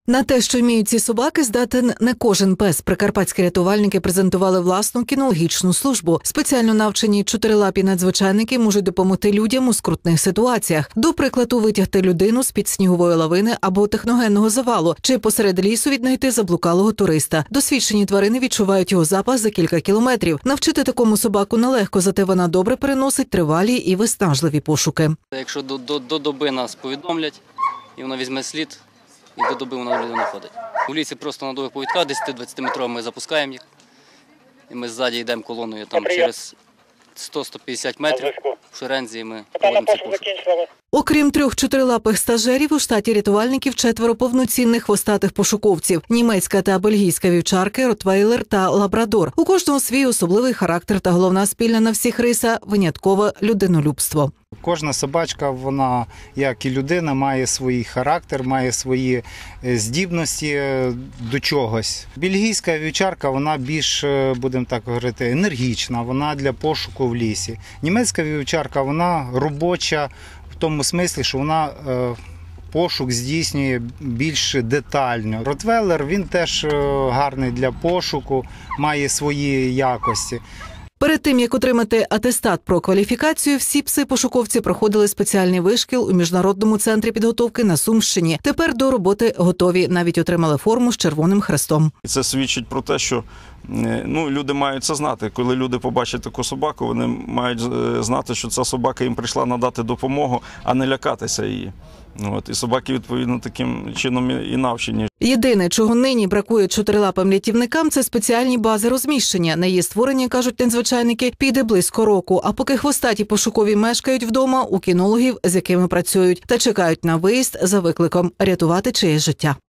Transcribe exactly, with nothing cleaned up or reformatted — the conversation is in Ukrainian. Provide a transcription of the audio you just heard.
На те, що вміють ці собаки, здатен не кожен пес. Прикарпатські рятувальники презентували власну кінологічну службу. Спеціально навчені чотирилапі надзвичайники можуть допомогти людям у скрутних ситуаціях. До прикладу, витягти людину з-під снігової лавини або техногенного завалу, чи посеред лісу віднайти заблукалого туриста. Досвідчені тварини відчувають його запах за кілька кілометрів. Навчити такому собаку нелегко, зате вона добре переносить тривалі і виснажливі пошуки. Якщо до, до, до доби нас повідомлять, і вона візьме слід, і до доби вона людина ходить. У лісі просто на довгих повідках, десяти-двадцяти метрових ми запускаємо їх. І ми ззаді йдемо колоною там через сто - сто п'ятдесят метрів в шерензі, і ми проводимо цей пошук. Окрім трьох чотирилапих стажерів, у штаті рятувальників четверо повноцінних хвостатих пошуковців – німецька та бельгійська вівчарки, ротвейлер та лабрадор. У кожного свій особливий характер та головна спільна на всіх риса – виняткове людинолюбство. Кожна собачка, вона, як і людина, має свій характер, має свої здібності до чогось. Бельгійська вівчарка, вона більш, будемо так говорити, енергічна, вона для пошуку в лісі. Німецька вівчарка, вона робоча, в тому смислі, що вона пошук здійснює більш детально. Ротвейлер, він теж гарний для пошуку, має свої якості. Перед тим, як отримати атестат про кваліфікацію, всі пси-пошуковці проходили спеціальний вишкіл у Міжнародному центрі підготовки на Сумщині. Тепер до роботи готові, навіть отримали форму з Червоним Хрестом. Це свідчить про те, що ну, люди мають це знати. Коли люди побачать таку собаку, вони мають знати, що ця собака їм прийшла надати допомогу, а не лякатися її. От, і собаки, відповідно, таким чином і навчені. Єдине, чого нині бракує чотирилапим рятівникам – це спеціальні бази розміщення. На її створення, кажуть надзвичайники, піде близько року. А поки хвостаті пошукові мешкають вдома, у кінологів, з якими працюють, та чекають на виїзд за викликом – рятувати чиєсь життя.